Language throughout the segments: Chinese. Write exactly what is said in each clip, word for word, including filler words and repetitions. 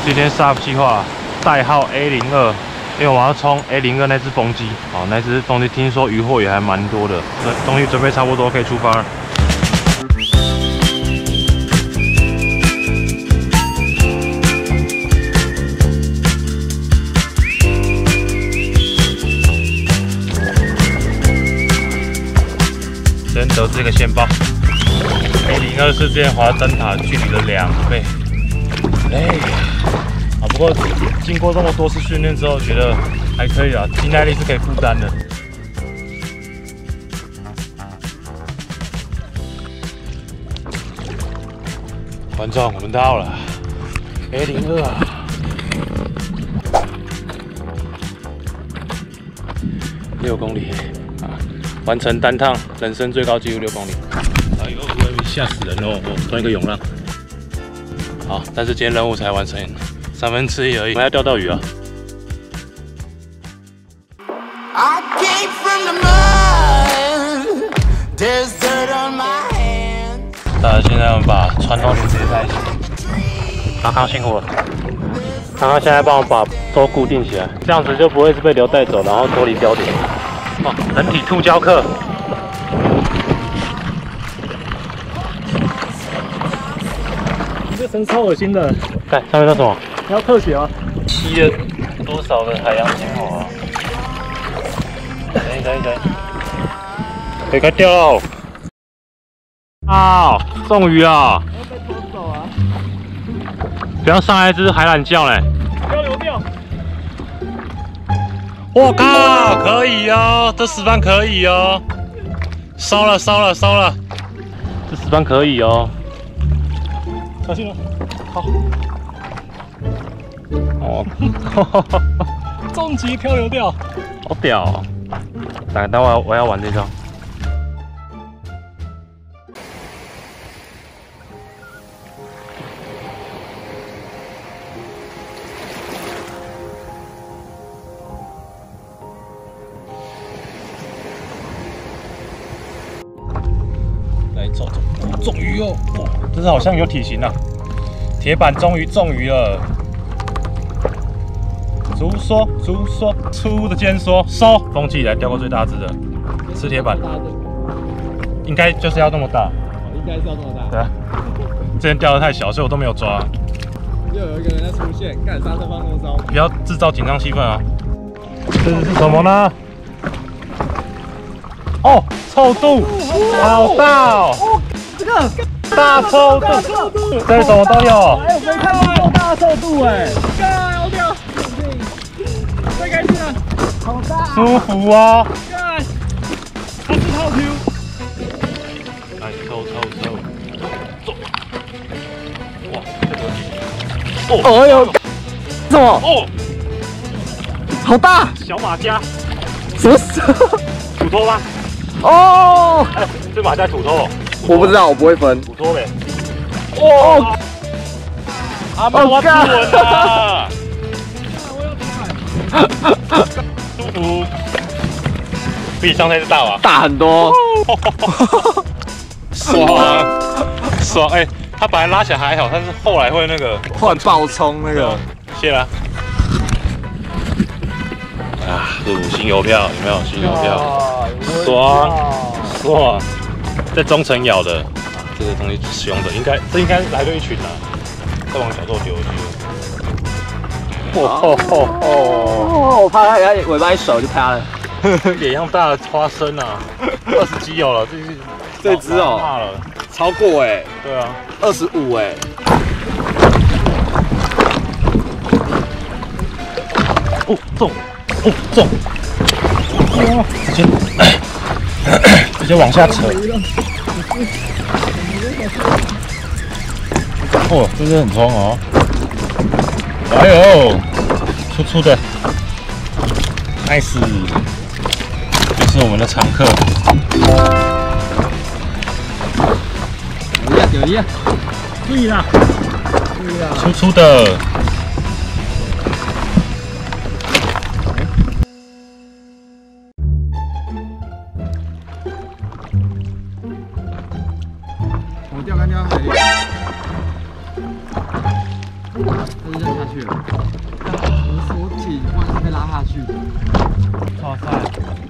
今天 S U P 计划代号 A 零二，因为我要冲 A 零二那只风机。好，那只风机听说渔获也还蛮多的，东西准备差不多可以出发了。 先得知一个线报 ，A 零二是之前滑灯塔距离的两倍。哎，啊，不过经过这么多次训练之后，觉得还可以啊，肌耐力是可以负担的。观众，我们到了 A 零二啊！六公里啊！ 完成单趟人生最高纪录六公里，哎呦，吓死人哦！哦，吞一个涌浪。好，但是今天任务才完成三分之一而已，我们要钓到鱼啊！大家现在我们把传动点接在一起。康康辛苦了，康康现在帮我把舟固定起来，这样子就不会是被流带走，然后脱离标点。 哦，人体兔胶课，你这绳超恶心的。看上面那什么？你要特写吗？吸了多少的海洋精华啊？等一等一等，可以开钓喽！啊，中鱼啊！要被拖走啊！不要上来一只海懒叫嘞！漂流钓。 我靠，可以哦，这石斑可以哦，烧了烧了烧了，这石斑可以哦，小心了，好，哦，终极漂流钓，好屌、哦，等等我要我要玩这招。 中中中鱼哦！哇，这是好像有体型啊！铁板终于中鱼了，粗梭粗梭粗的尖梭收，风机以来钓过最大只的，吃铁板，应该就是要那么大， 应该是要这么大。 对啊，之前钓的太小，所以我都没有抓。 又有一个人在出现，干刹车放那么糟， 不要制造紧张气氛啊！这是什么呢？哦，臭肚，好大哦！哦，这个大臭肚，这什么都有。 哎，我没看过这么大的臭肚哎！干，好屌！太开心了，好大， 舒服啊！ 干，它是套 Q。 来，臭臭臭，走！哇，这个，哦， 哎呦，什么？ 哦， 好大！ 小马家， 什么？ 土托吗？ 哦， 哎，这马在土托， 我不知道，我不会分。 土托呗。哇！阿妈，我要吃稳了。舒服，比上那只大吧？ 大很多。 爽，爽！哎，它本来拉起来还好，但是后来会那个， 突然爆冲那个。 谢了。啊，五星邮票有没有？新邮票，爽爽，在中层咬的，这个东西凶的，应该这应该来对一群啊，再往小豆丢去。哦哦哦！ 我怕它尾巴一手就趴了。 脸一样大的花生啊，二十几有了，这是这只哦， 大了， 超过哎。 对啊， 二十五哎。 哦中。 哦，中！哇，直接直接往下扯。哦，这是很冲哦！哎呦，粗粗的 ，nice， 这是我们的常客。 有呀有呀，注意啦，注意啦， 粗粗的。 钓竿钓海里。 就扔下去了。我锁紧，不然是被拉下去。 哇塞！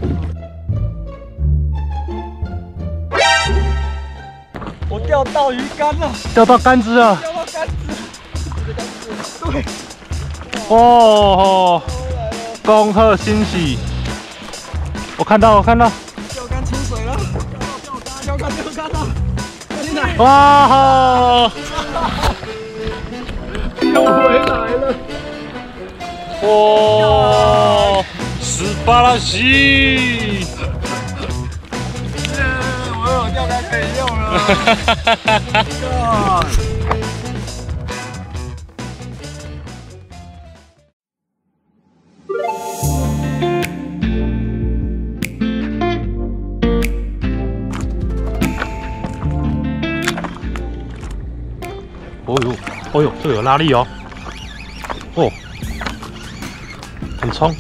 我钓到鱼竿了， 钓到竿子了， 钓到竿子，这竿子，对， 哦，恭贺欣喜！我看到，我看到， 钓竿出水了，钓到钓竿，钓竿，钓竿了，进来！ 哇！ 又回来了， 哇！斯巴拉西！ 我有钓竿可以用了。 哦呦，哦呦，这个有拉力哦，哦，很冲。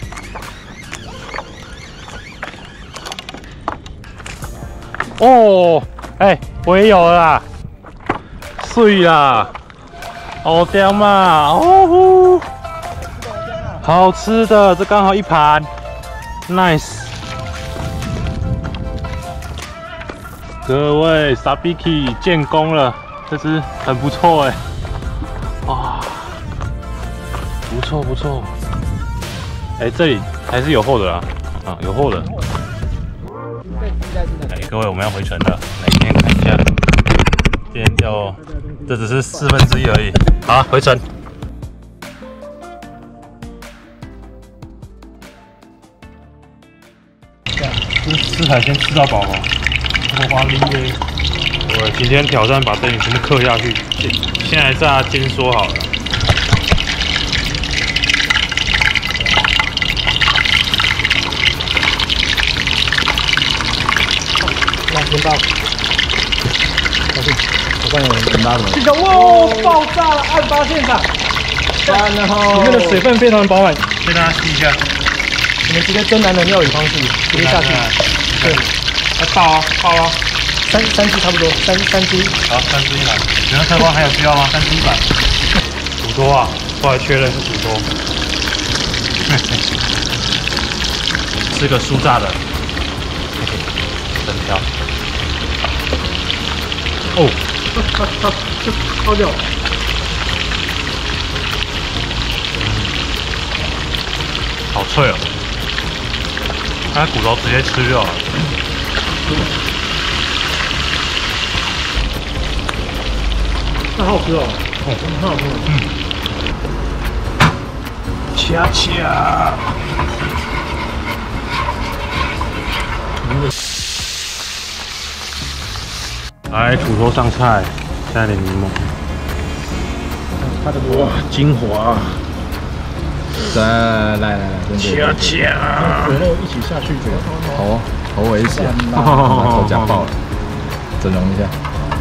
哦，哎、欸，我也有了啦，碎啦，好屌嘛，哦呼，好吃的，这刚好一盘 ，nice。各位 Sabiki 建功了。这只很不错哎，哇，不错不错，哎，这里还是有货的啦，啊，有货的。哎，各位，我们要回程了，来今天看一下，今天就这只是四分之一而已，好，回程。这吃海鲜吃到饱吗？我花力耶！我今天挑战把灯影全部刻下去，现在炸煎说好了。 来，先爆！小心，我看有人很大的。气球，哇，爆炸了！案发现场，然后里面的水分非常饱满， 给大家试一下。 我们直接真男人料理方式，直接下去。对， 来爆啊，爆啊！ 三三只差不多，三三只。 好，三只一百。请问客官还有需要吗？三只一百。赌多啊，后来确认是赌多。吃个酥炸的，整条。哦， 好掉。 好脆哦！它骨头直接吃就好了。 那好好吃哦，哦，很好吃。 嗯。恰恰。来，土豆上菜，加点柠檬。 它的哇，精华。 来来来来， 恰恰。 水肉一起下去， 好，好危险，把头夹爆了，整容一下。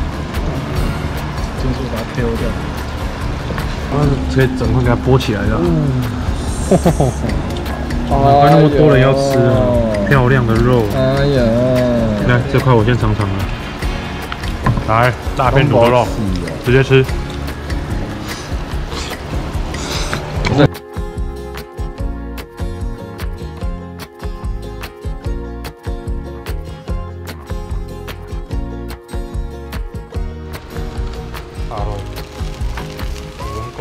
迅速把它 K O 掉。 啊，可以整块给它剥起来的。难怪那么多人要吃啊！漂亮的肉。 哎呀， 来这块我先尝尝了。来，大片土豆肉，直接吃。好，五文狗。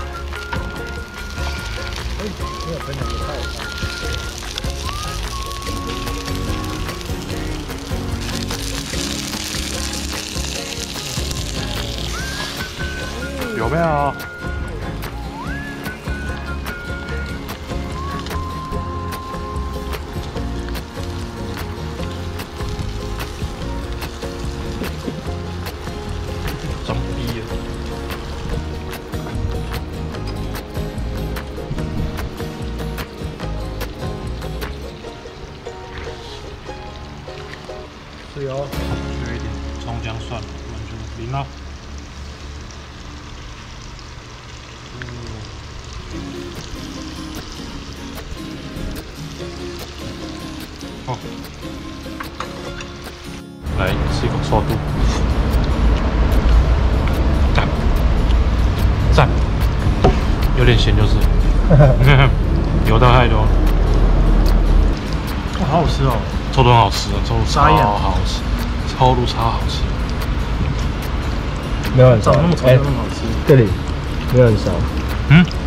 哎，没有分两个菜。 有没有？装逼了。 是哦。 缺一点葱姜蒜，我们就淋了。哦，来吃一口臭肚，赞赞。 有点咸就是，油到太多。 哇，好好吃哦！ 臭都很好吃，臭超好吃，超都超好吃。 没有很烧， 长那么长那么好吃， 这里没有很烧。 嗯。